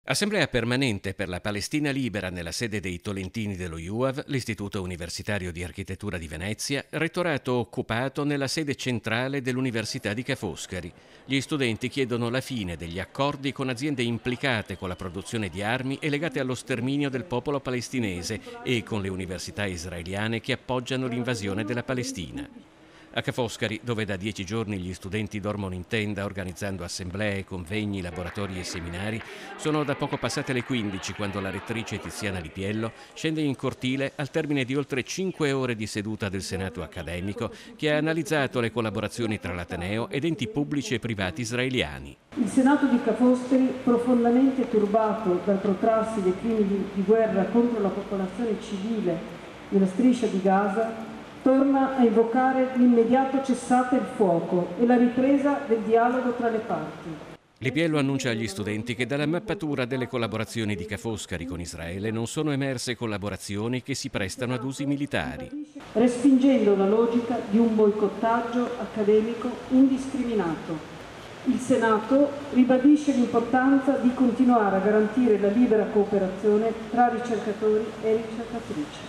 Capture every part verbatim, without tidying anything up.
Assemblea permanente per la Palestina libera nella sede dei Tolentini dello I U A V, l'Istituto Universitario di Architettura di Venezia, rettorato occupato nella sede centrale dell'Università di Ca' Foscari. Gli studenti chiedono la fine degli accordi con aziende implicate con la produzione di armi e legate allo sterminio del popolo palestinese e con le università israeliane che appoggiano l'invasione della Palestina. A Ca' Foscari, dove da dieci giorni gli studenti dormono in tenda organizzando assemblee, convegni, laboratori e seminari, sono da poco passate le quindici quando la rettrice Tiziana Lipiello scende in cortile al termine di oltre cinque ore di seduta del Senato accademico che ha analizzato le collaborazioni tra l'Ateneo ed enti pubblici e privati israeliani. Il Senato di Ca' Foscari, profondamente turbato dal protrarsi dei crimini di guerra contro la popolazione civile nella striscia di Gaza, torna a invocare l'immediato cessate il fuoco e la ripresa del dialogo tra le parti. Lipiello annuncia agli studenti che dalla mappatura delle collaborazioni di Ca' Foscari con Israele non sono emerse collaborazioni che si prestano ad usi militari. Respingendo la logica di un boicottaggio accademico indiscriminato, il Senato ribadisce l'importanza di continuare a garantire la libera cooperazione tra ricercatori e ricercatrici.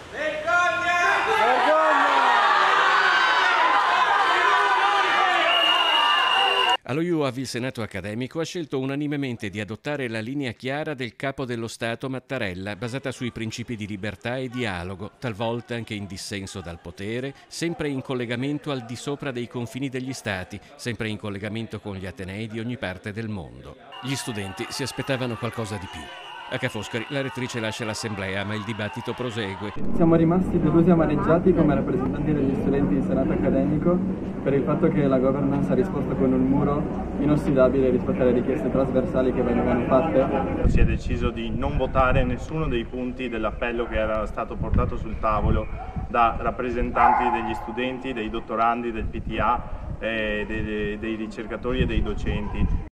Allo I U A V il Senato accademico ha scelto unanimemente di adottare la linea chiara del capo dello Stato Mattarella, basata sui principi di libertà e dialogo, talvolta anche in dissenso dal potere, sempre in collegamento al di sopra dei confini degli Stati, sempre in collegamento con gli atenei di ogni parte del mondo. Gli studenti si aspettavano qualcosa di più. A Ca' Foscari la rettrice lascia l'assemblea, ma il dibattito prosegue. Siamo rimasti delusi e amareggiati come rappresentanti degli studenti di Senato accademico per il fatto che la governance ha risposto con un muro inossidabile rispetto alle richieste trasversali che venivano fatte. Si è deciso di non votare nessuno dei punti dell'appello che era stato portato sul tavolo da rappresentanti degli studenti, dei dottorandi, del P T A, eh, dei, dei ricercatori e dei docenti.